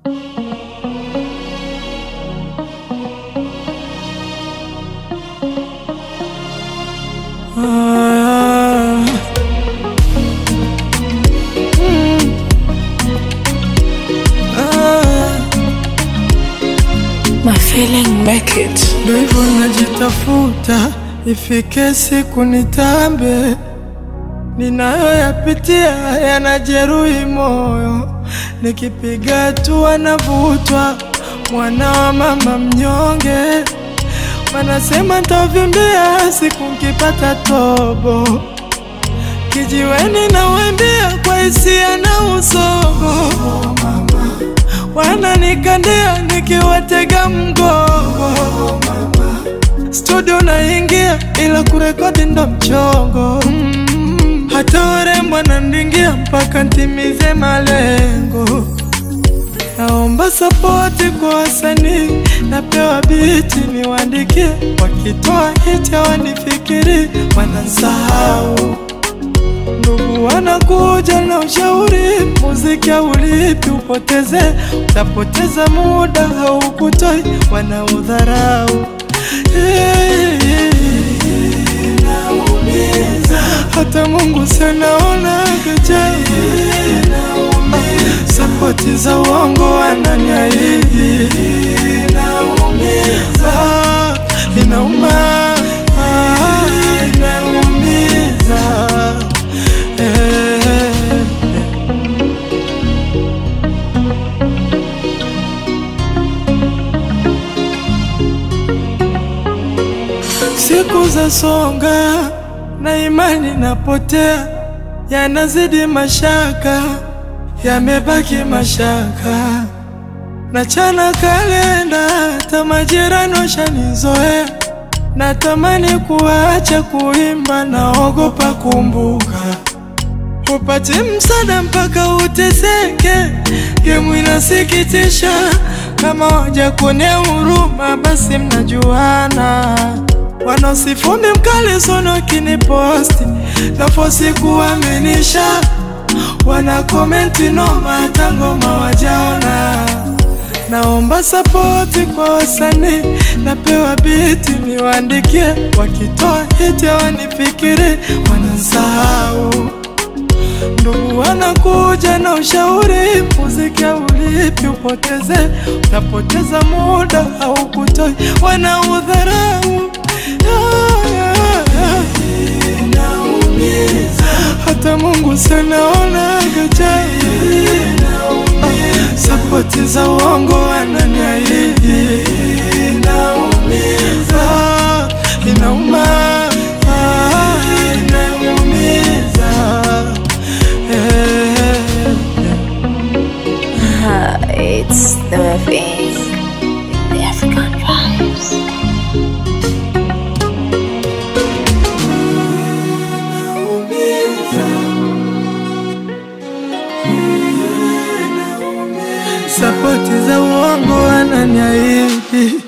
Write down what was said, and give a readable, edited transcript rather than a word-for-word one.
My feeling make it. Ndo hivyo najitafuta, ifike siku nitambe. Ninayoyapitia yanajeruhi moyo, nikipiga hatua navutwa, mwana wa mama mnyonge. Wanasema nitavimbia siku nkipata tobo, kijiweni nawembia kwa hisia na usogo. Wananikandia nikiwatega mgongo, studio naingia ila kurekodi ndo mchongo. Hata warembo wanandingia mpaka ntimize malengo. Naomba support kwa wasanii, napewa biti niwaandikie. Wakitoa hit wanifikiri wanansahau. Ndugu wanakuja na ushauri, muziki haulipi upoteze. Utapoteza muda haukutoi, wanaudharau. Hata Mungu sanaona gajabu. Sapoti za uongo wananiahidi. Inauma, inaumiza. Siku za songa na imani napotea, yanazidi mashaka, yamebaki mashaka. Nachana kalenda, hata majirani washanizoea. Natamani kuacha kuimba, naogopa kumbuka. Upati msaada mpaka uteseke, gemu inasikitisha. Kama waja kuonea huruma basi mnajuana. Wanosifumi mkali sono kiniposti, nafosi kuaminisha. Wana komenti noma hata ngoma wajaona. Naomba support kwa wasanii, napewa biti niwaandikie. Wakitoa hit wanifikiri wanansahau. Ndugu wanakuja na ushauri, muziki haulipi upoteze. Utapoteza muda haukutoi, wanaudharau. Hata Mungu sanaona gajabu. Sapoti za uongo wananiahidi. Inauma, inaumiza. It's the movie, the African vibes. Sapoti za uongo wananiahidi.